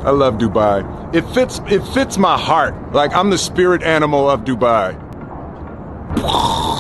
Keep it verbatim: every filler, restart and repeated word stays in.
I love Dubai. It fits, it fits my heart. Like, I'm the spirit animal of Dubai.